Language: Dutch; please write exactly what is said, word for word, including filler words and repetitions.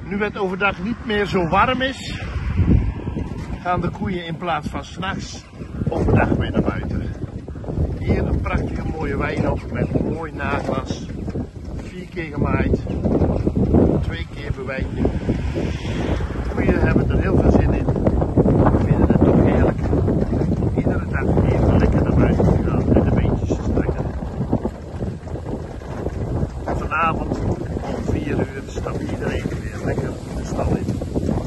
Nu het overdag niet meer zo warm is, gaan de koeien in plaats van 's nachts overdag weer naar buiten. Hier een prachtige mooie wijnhof met mooi naglas. Vier keer gemaaid, twee keer bewijking. De koeien hebben er heel veel zin in. We vinden het toch heerlijk. Iedere dag even lekker naar buiten te gaan en de beentjes te strekken. Vanavond om vier uur stapt iedereen weer lekker de stal in.